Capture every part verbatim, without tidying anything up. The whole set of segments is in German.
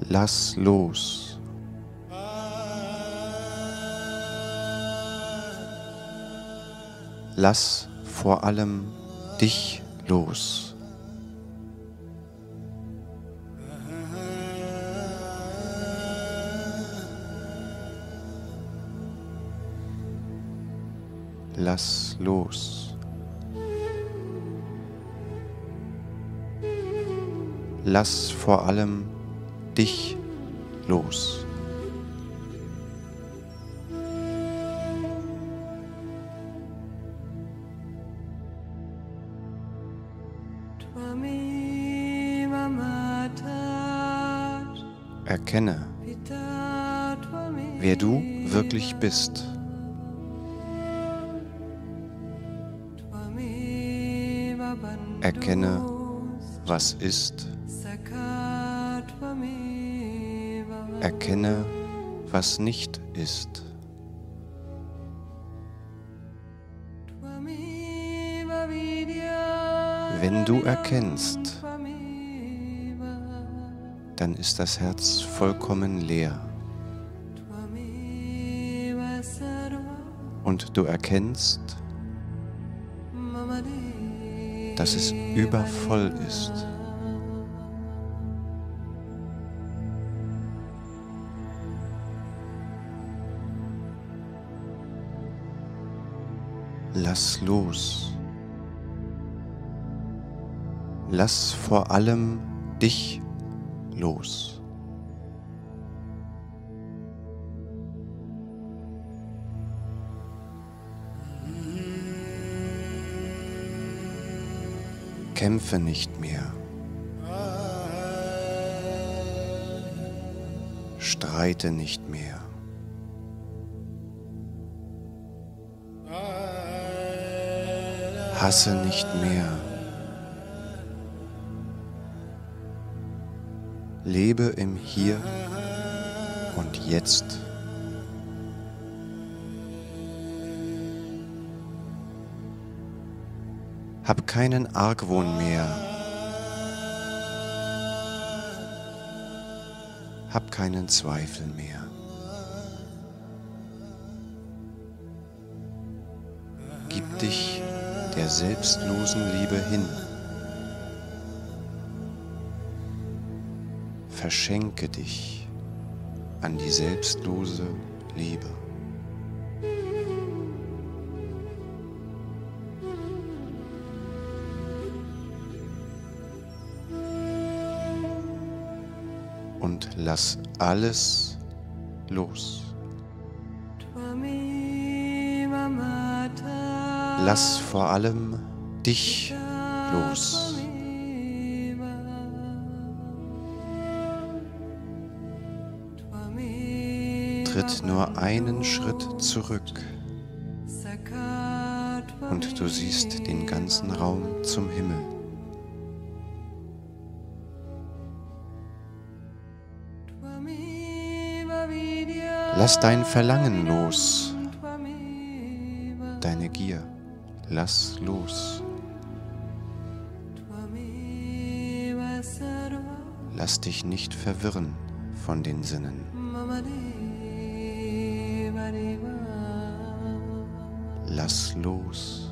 Lass los. Lass vor allem dich los. Lass los. Lass vor allem dich los. Erkenne, wer du wirklich bist. Erkenne, was ist. Erkenne, was nicht ist. Wenn du erkennst, dann ist das Herz vollkommen leer. Und du erkennst, dass es übervoll ist. Lass los. Lass vor allem dich los. Kämpfe nicht mehr. Streite nicht mehr. Hasse nicht mehr. Lebe im Hier und Jetzt. Hab keinen Argwohn mehr. Hab keinen Zweifel mehr. Gib dich der selbstlosen Liebe hin. Verschenke dich an die selbstlose Liebe. Und lass alles los. Lass vor allem dich los. Tritt nur einen Schritt zurück und du siehst den ganzen Raum zum Himmel. Lass dein Verlangen los, deine Gier, lass los. Lass dich nicht verwirren von den Sinnen. Lass los.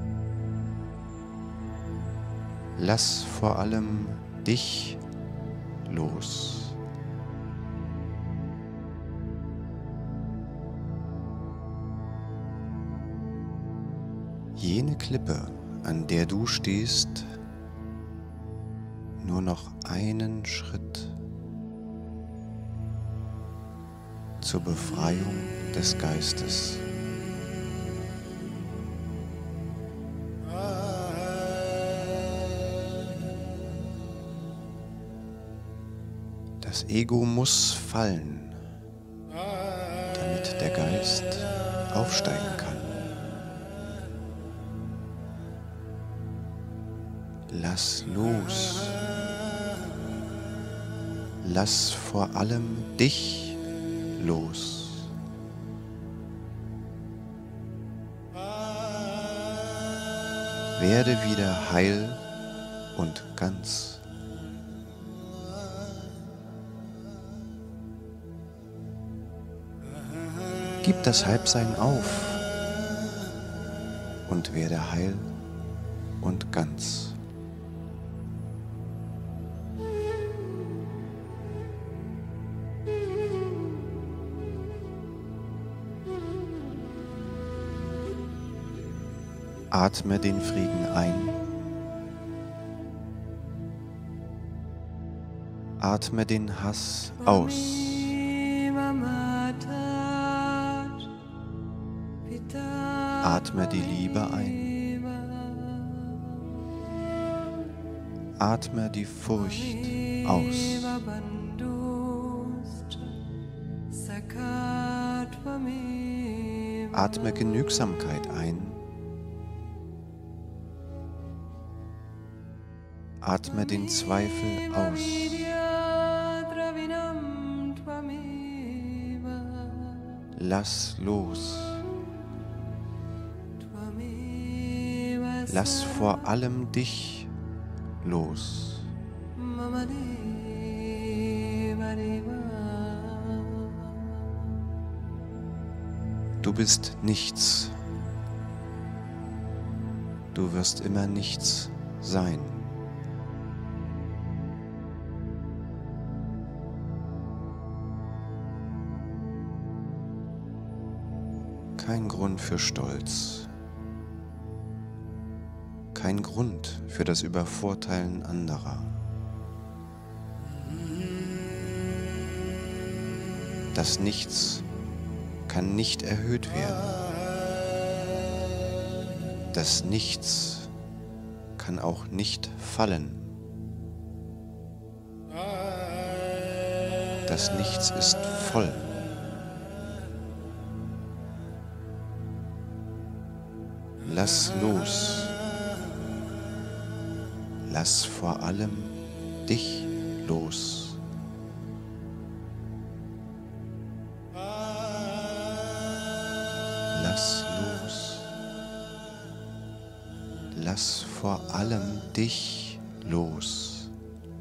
Lass vor allem dich los. Jene Klippe, an der du stehst, nur noch einen Schritt zur Befreiung des Geistes. Das Ego muss fallen, damit der Geist aufsteigen kann. Lass los. Lass vor allem dich los. Werde wieder heil und ganz. Gib das Halbsein auf und werde heil und ganz. Atme den Frieden ein. Atme den Hass aus. Atme die Liebe ein. Atme die Furcht aus. Atme Genügsamkeit ein. Atme den Zweifel aus. Lass los. Lass vor allem dich los. Du bist nichts. Du wirst immer nichts sein. Kein Grund für Stolz. Kein Grund für das Übervorteilen anderer. Das Nichts kann nicht erhöht werden. Das Nichts kann auch nicht fallen. Das Nichts ist voll. Lass los. Lass vor allem dich los. Lass los. Lass vor allem dich los.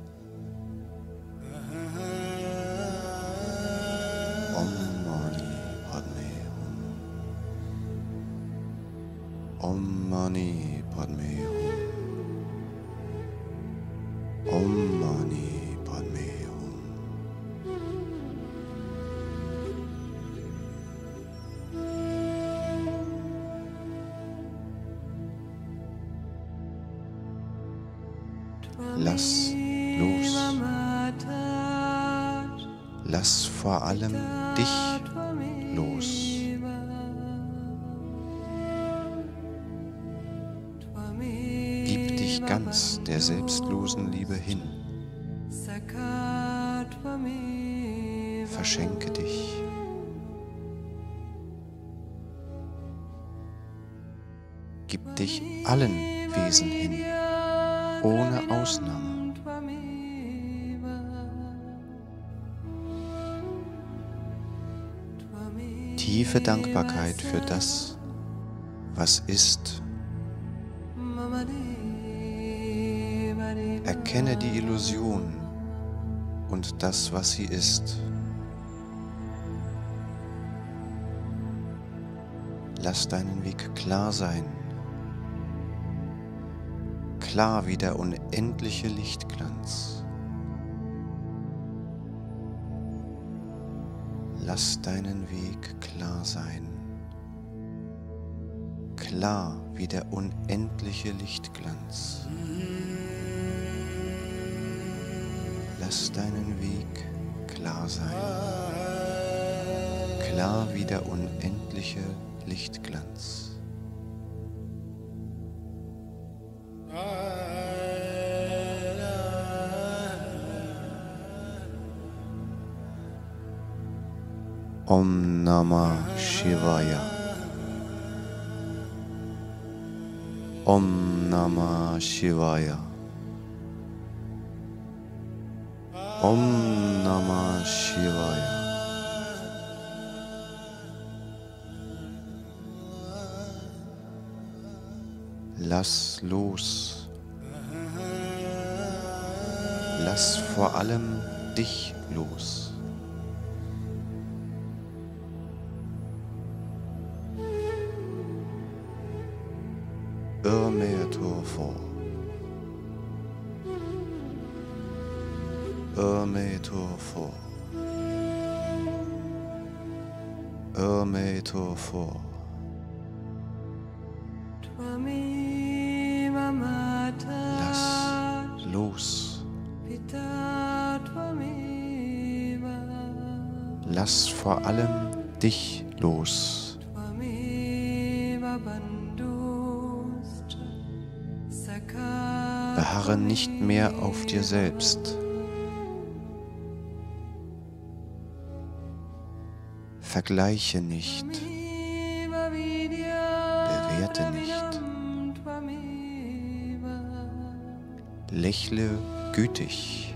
Om Mani Padme Hum. Om Mani Padme Hum. Om Mani Padme Hum. Lass los. Lass vor allem dich los. Gib dich ganz der selbstlosen Liebe hin. Verschenke dich. Gib dich allen Wesen hin, ohne Ausnahme. Tiefe Dankbarkeit für das, was ist. Erkenne die Illusion und das, was sie ist. Lass deinen Weg klar sein. Klar wie der unendliche Lichtglanz. Lass deinen Weg klar sein. Klar wie der unendliche Lichtglanz. Lass deinen Weg klar sein. Klar wie der unendliche Lichtglanz. Om Namah Shivaya. Om Namah Shivaya. Om Namah Shivaya. Lass los. Lass vor allem dich los. Örmetor vor. Örmetor vor. Örmetor vor. Lass los. Lass vor allem dich los. Beharre nicht mehr auf dir selbst. Vergleiche nicht. Bewerte nicht. Lächle gütig.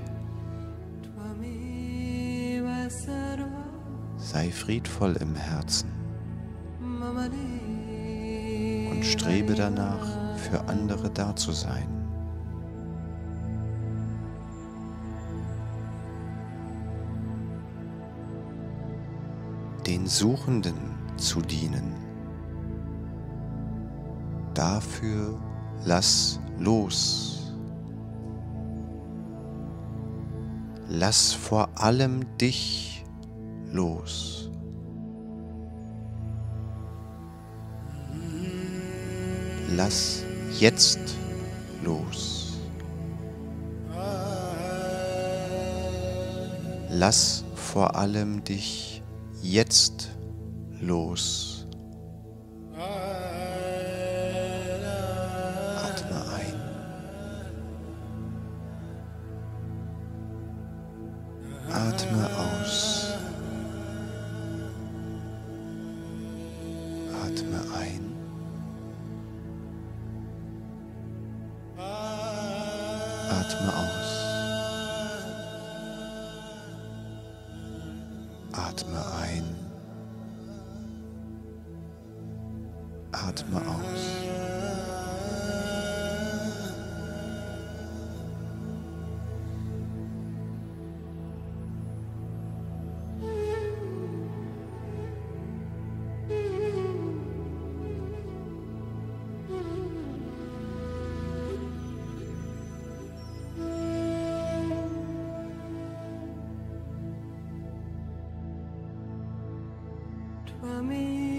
Sei friedvoll im Herzen und strebe danach, für andere da zu sein. Den Suchenden zu dienen. Dafür lass los. Lass vor allem dich los. Lass jetzt los. Lass vor allem dich jetzt los. Atme ein. Atme aus. Atme ein. Atme aus. Atme ein. Atme aus. Swami